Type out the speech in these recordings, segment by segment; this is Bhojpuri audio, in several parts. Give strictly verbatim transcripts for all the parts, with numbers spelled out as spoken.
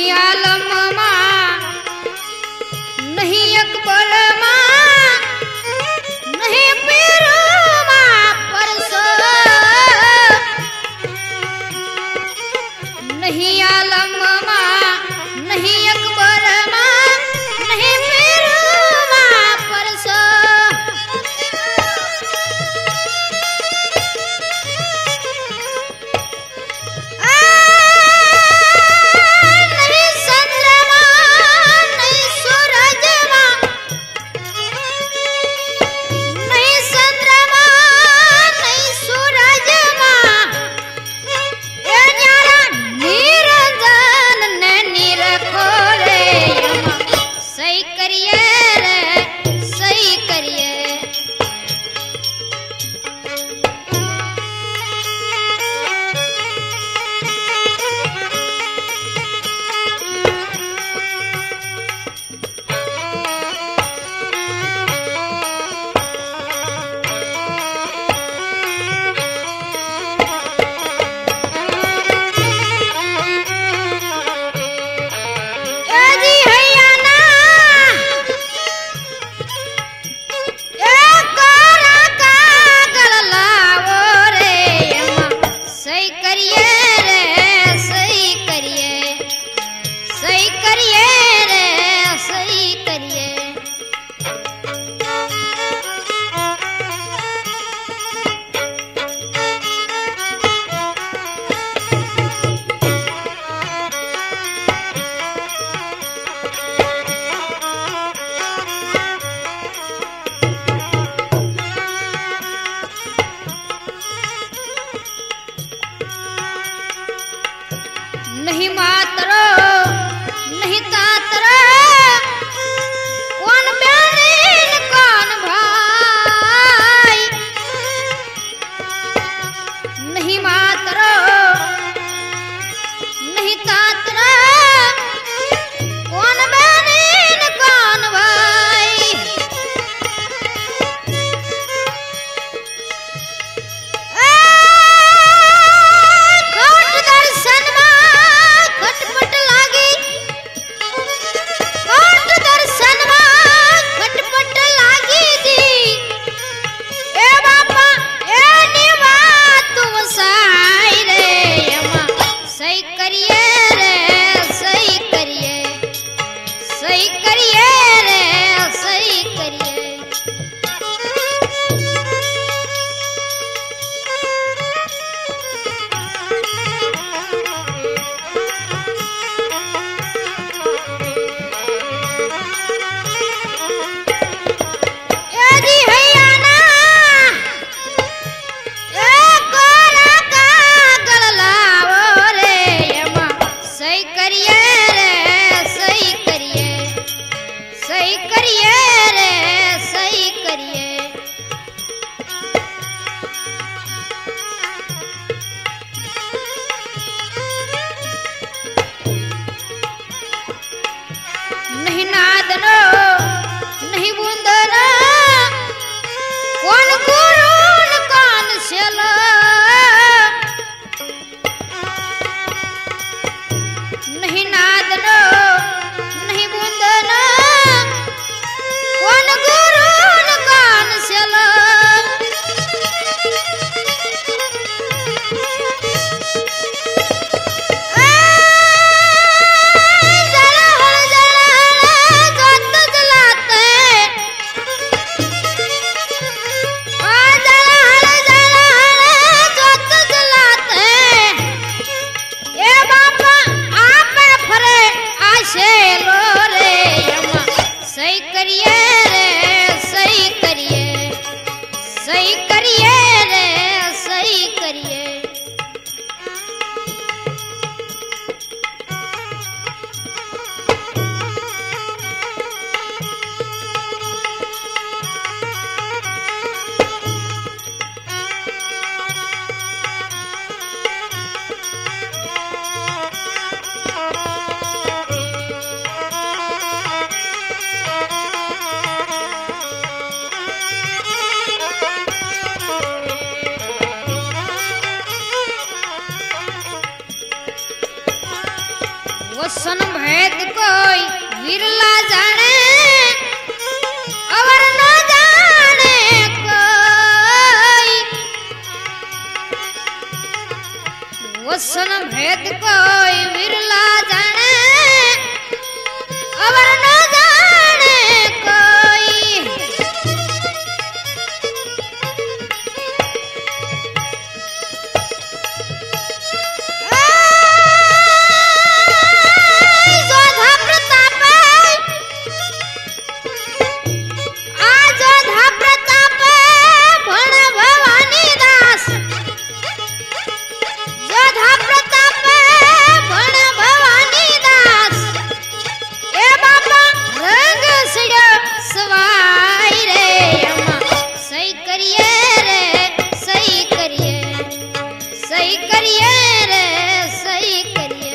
नहीं आलम माँ, नहीं अकबर माँ, नहीं पीर माँ परसो, नहीं आलम माँ, नहीं अकबर माँ, नहीं पीर माँ परसो। नहीं मातरो नहीं तातरो, कौन बहन कौन भाई, नहीं मातरो नहीं तातरो, कौन बहन कौन भाई। खोट दर्शन खटपट लागी, खोट दर्शन खटपट लागी दी, ए बापा ए निवा तुम साई रे अम्मा, सही करिए रे सही करिए, सही करिए रे सही करिए। नहीं नादनो नहीं बूंदनो, कौन गुरु कौन चलो, नहीं नादनो नहीं बूंदनो, कौन गुरु कौन चलो। सही करिए रे सही करिए, सही करिए रे सही करिए। वसन भेद कोई विरला जाने और न जाने कोई वसन भेद कोई विरला जाने और न जाने कोई जोधा प्रताप आ जोधा प्रताप भण भवानी दास जोधा प्रताप भण भवानी दास ए बाबा रंग सिड़ो सवाई रे अम्मा सही करिए रे सही करिए सही करिए रे सही करिए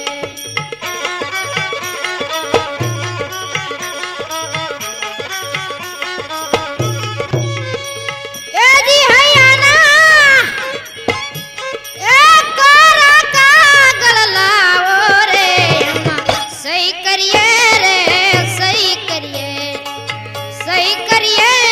ए जी हैया ना ए कोरा कागल लावो रे अम्मा सही करिए रे सही करिए सही करिए